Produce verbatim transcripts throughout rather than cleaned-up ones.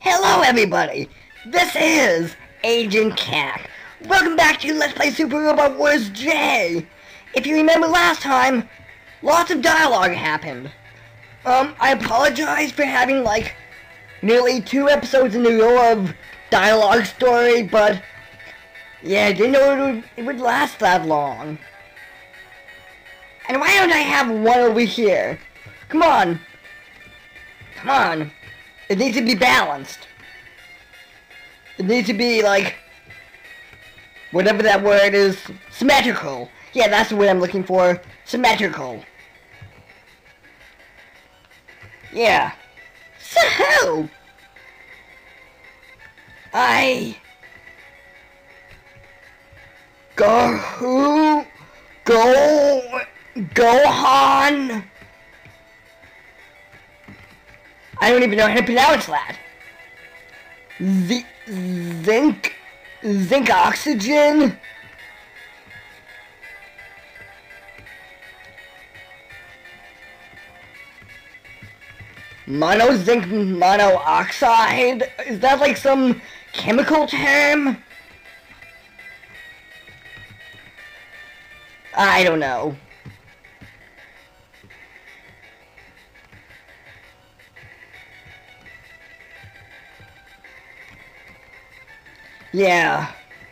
Hello everybody, this is Agent Cack. Welcome back to Let's Play Super Robot Wars J. If you remember last time, lots of dialogue happened. Um, I apologize for having like nearly two episodes in a row of dialogue story, but yeah, I didn't know it would, it would last that long. And why don't I have one over here? Come on. Come on. It needs to be balanced. It needs to be, like, whatever that word is, symmetrical. Yeah, that's the word I'm looking for. Symmetrical. Yeah. So, I... Go... Who... Go... Gohan... I don't even know how to pronounce that. Z zinc, zinc oxygen. Mono zinc monoxide. Is that like some chemical term? I don't know. Yeah.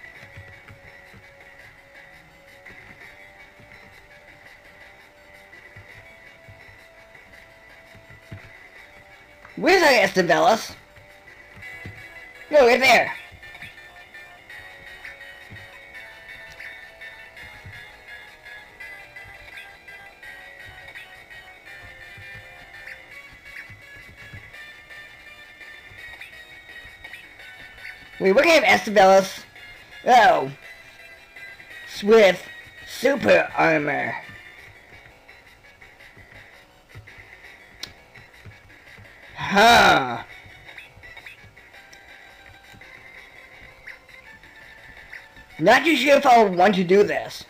Where's our Estevelas? No, right there. Wait, what kind of Estevelas? Oh. With super armor. Huh. Not too sure if I would want to do this.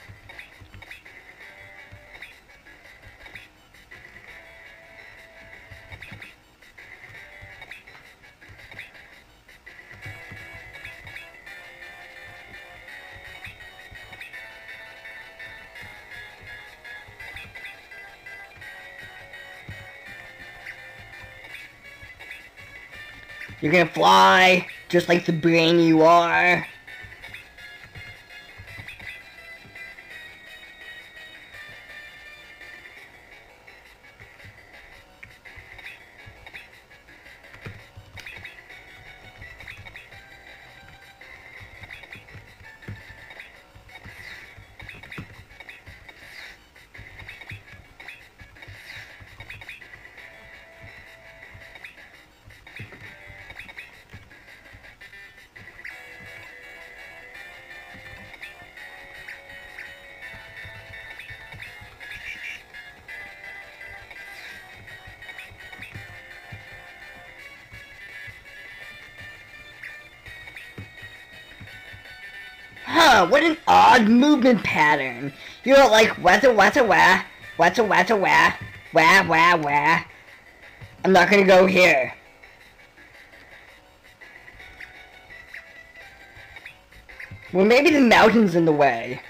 You're gonna fly, just like the brain you are. Huh, what an odd movement pattern. You're like, what's a what's a wah, what's a what's a wah, wah wah wah. I'm not gonna go here. Well, maybe the mountain's in the way.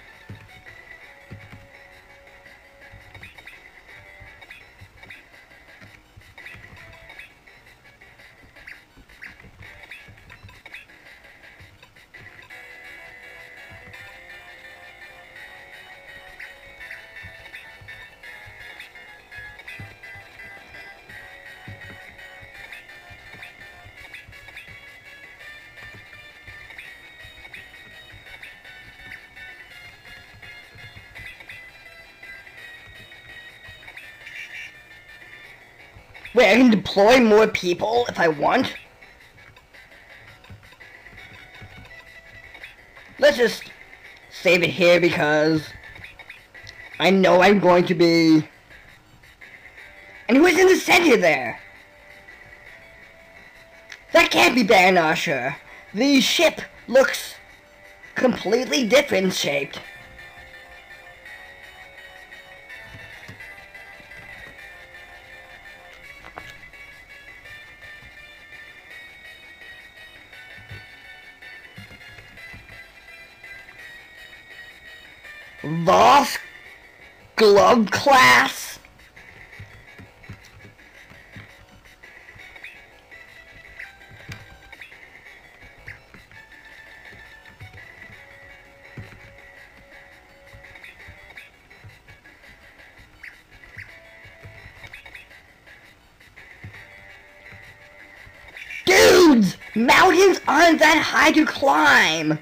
Wait, I can deploy more people if I want? Let's just save it here because I know I'm going to be... And who is in the center there? That can't be Baron Nashor. The ship looks completely different shaped. Voss glove class. Dudes! Mountains aren't that high to climb!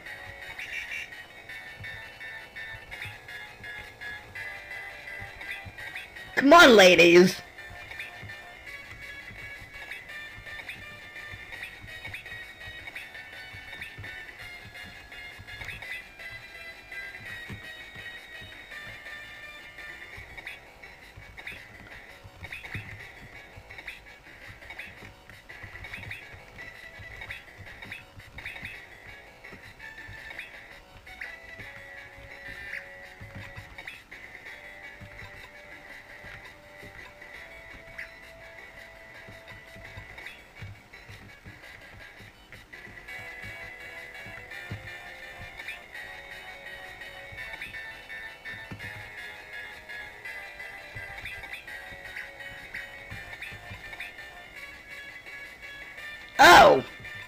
Come on, ladies! Oh!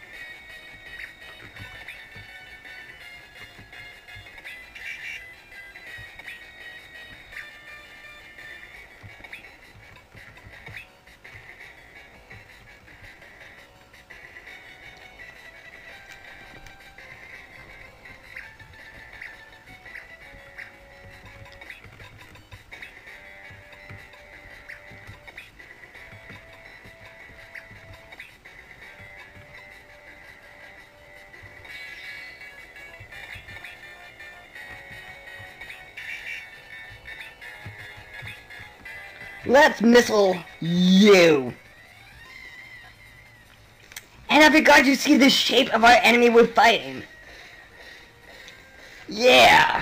Let's missile you. And I forgot to see the shape of our enemy we're fighting. Yeah.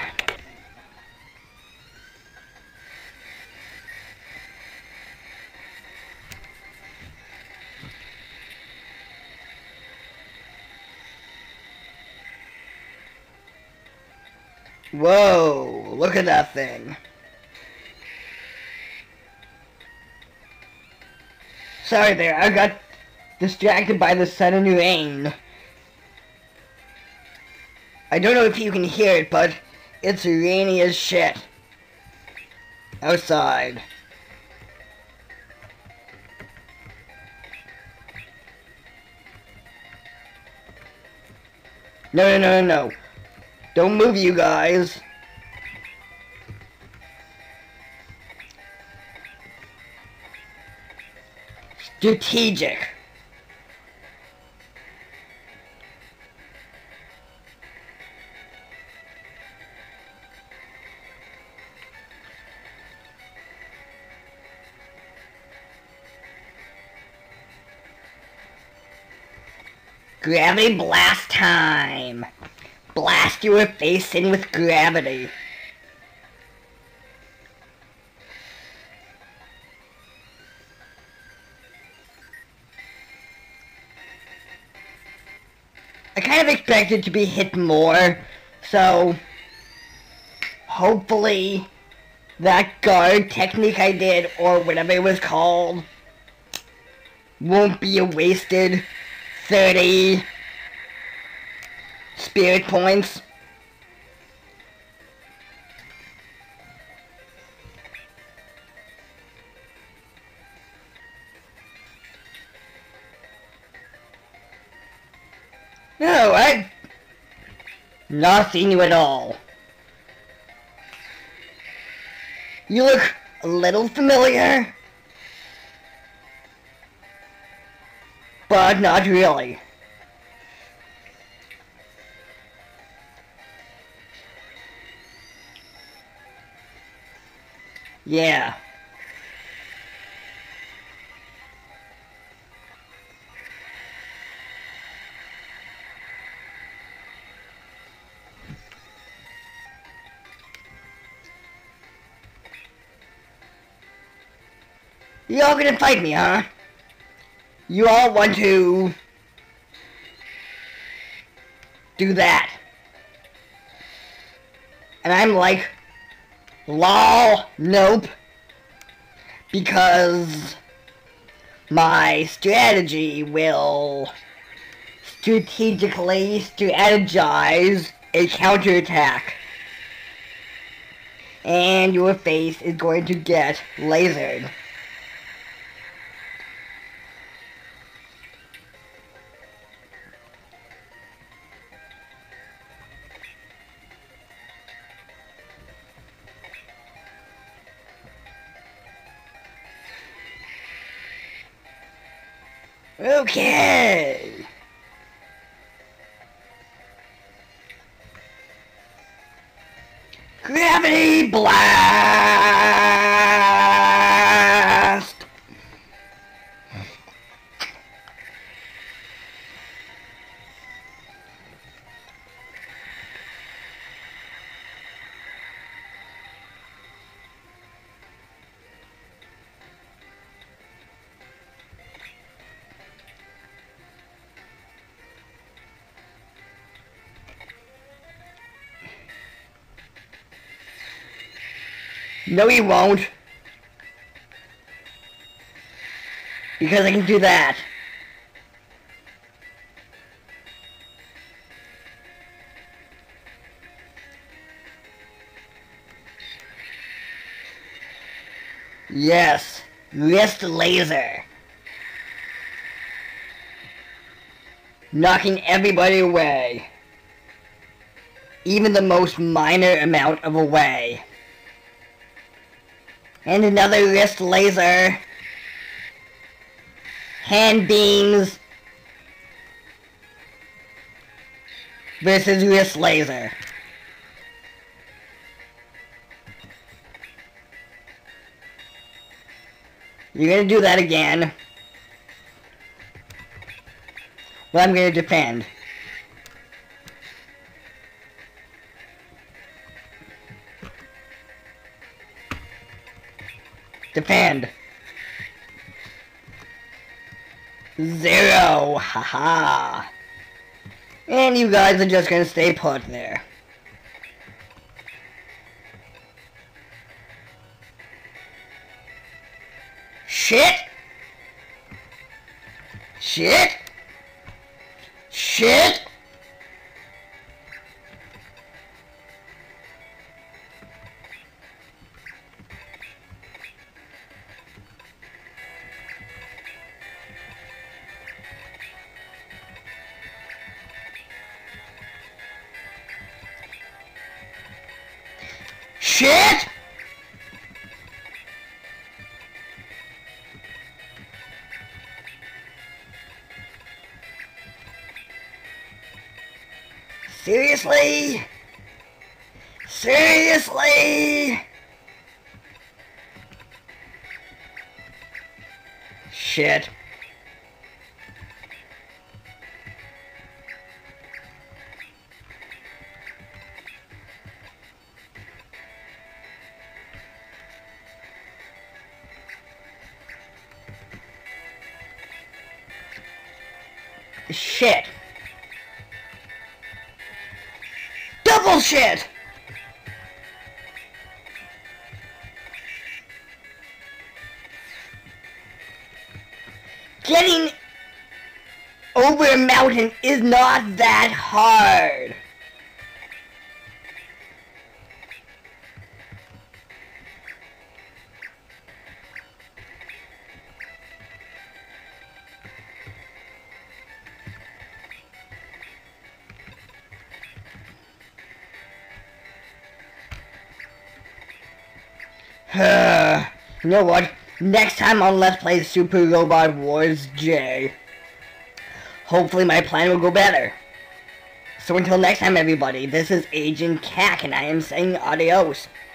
Whoa, look at that thing. Sorry there, I got distracted by the sudden rain. I don't know if you can hear it, but it's rainy as shit outside. No, no, no, no, no. Don't move, you guys. Strategic. Gravity blast time. Blast your face in with gravity. I kind of expected to be hit more, so hopefully that guard technique I did, or whatever it was called, won't be a wasted thirty spirit points. No, I've not seen you at all. You look a little familiar, but not really. Yeah. You all gonna fight me, huh? You all want to do that. And I'm like, Lol, nope. Because my strategy will strategically strategize a counterattack. And your face is going to get lasered. Okay. Gravity blast. No, you won't. Because I can do that. Yes, wrist laser. Knocking everybody away. Even the most minor amount of away. And another wrist laser. Hand beams. Versus wrist laser. You're gonna do that again. Well, I'm gonna defend. Defend. Zero. Haha. And you guys are just gonna stay put there. Shit. Shit. Shit. Shit! Seriously? Seriously? Shit. Shit. Double shit! Getting over a mountain is not that hard. You know what? Next time on Let's Play Super Robot Wars J, hopefully my plan will go better. So until next time, everybody, this is Agent Cack, and I am saying adios.